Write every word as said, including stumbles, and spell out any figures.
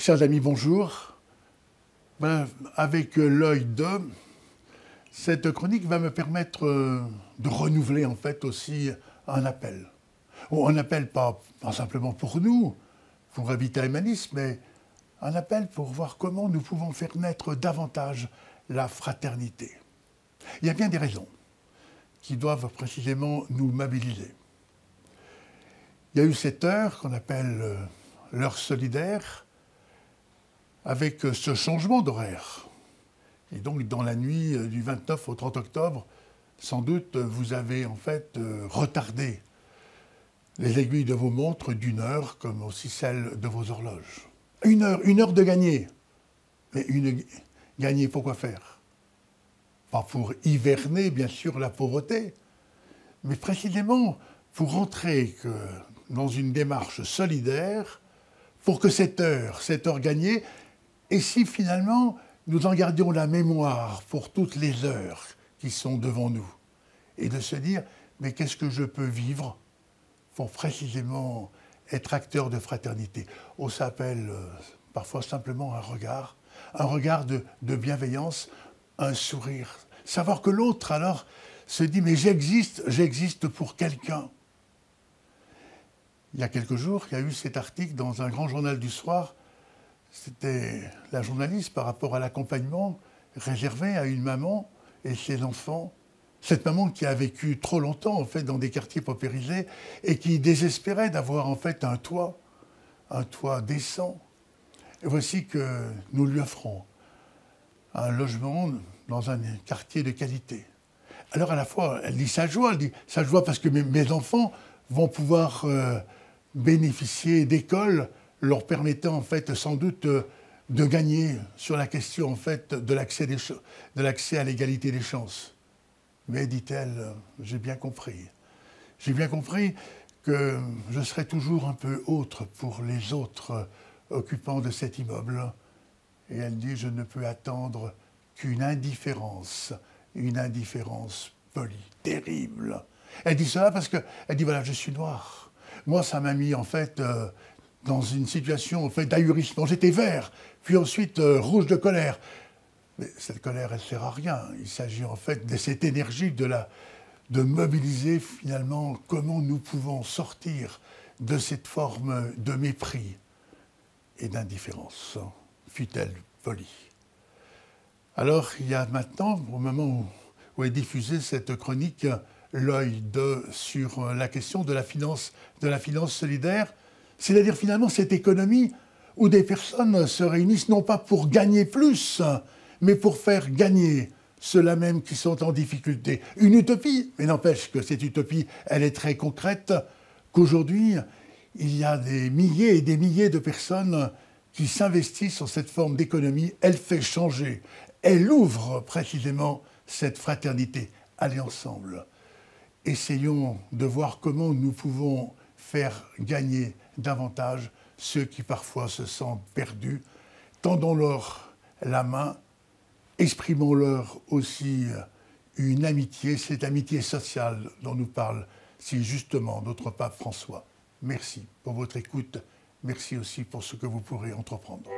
chers amis, bonjour. Ben, avec l'œil de, cette chronique va me permettre de renouveler en fait aussi un appel. Un appel pas, pas simplement pour nous, pour Revita Humanis, mais un appel pour voir comment nous pouvons faire naître davantage la fraternité. Il y a bien des raisons qui doivent précisément nous mobiliser. Il y a eu cette heure qu'on appelle l'heure solidaire, avec ce changement d'horaire. Et donc, dans la nuit du vingt-neuf au trente octobre, sans doute, vous avez en fait retardé les aiguilles de vos montres d'une heure, comme aussi celles de vos horloges. Une heure, une heure de gagner. Mais une gagner, pour quoi faire? Pas pour hiverner, bien sûr, la pauvreté, mais précisément pour rentrer que, dans une démarche solidaire, pour que cette heure, cette heure gagnée, et si finalement nous en gardions la mémoire pour toutes les heures qui sont devant nous, et de se dire, mais qu'est-ce que je peux vivre pour précisément être acteur de fraternité? On s'appelle euh, parfois simplement un regard, un regard de, de bienveillance, un sourire. Savoir que l'autre alors se dit, mais j'existe, j'existe pour quelqu'un. Il y a quelques jours, il y a eu cet article dans un grand journal du soir. C'était la journaliste par rapport à l'accompagnement réservé à une maman et ses enfants. Cette maman qui a vécu trop longtemps en fait dans des quartiers paupérisés et qui désespérait d'avoir en fait un toit, un toit décent. Et voici que nous lui offrons un logement dans un quartier de qualité. Alors à la fois, elle dit sa joie, elle dit sa joie parce que mes, mes enfants vont pouvoir euh, bénéficier d'écoles leur permettant en fait sans doute de gagner sur la question en fait de l'accès des ch- de l'accès à l'égalité des chances. Mais dit-elle, j'ai bien compris. J'ai bien compris que je serai toujours un peu autre pour les autres occupants de cet immeuble. Et elle dit, je ne peux attendre qu'une indifférence, une indifférence polie, terrible. Elle dit cela parce que, elle dit, voilà, je suis noire. Moi, ça m'a mis en fait euh, dans une situation en fait, d'ahurissement. J'étais vert, puis ensuite euh, rouge de colère. Mais cette colère, elle ne sert à rien. Il s'agit en fait de cette énergie de, la, de mobiliser finalement comment nous pouvons sortir de cette forme de mépris et d'indifférence, fut-elle polie. Alors, il y a maintenant, au moment où, où est diffusée cette chronique, l'œil de sur la question de la finance, de la finance solidaire, c'est-à-dire finalement cette économie où des personnes se réunissent non pas pour gagner plus, mais pour faire gagner ceux-là même qui sont en difficulté. Une utopie, mais n'empêche que cette utopie, elle est très concrète, qu'aujourd'hui, il y a des milliers et des milliers de personnes qui s'investissent dans cette forme d'économie. Elle fait changer, elle ouvre précisément cette fraternité. Allez ensemble. Essayons de voir comment nous pouvons faire gagner davantage ceux qui parfois se sentent perdus. Tendons-leur la main, exprimons-leur aussi une amitié, cette amitié sociale dont nous parle si justement notre pape François. Merci pour votre écoute, merci aussi pour ce que vous pourrez entreprendre.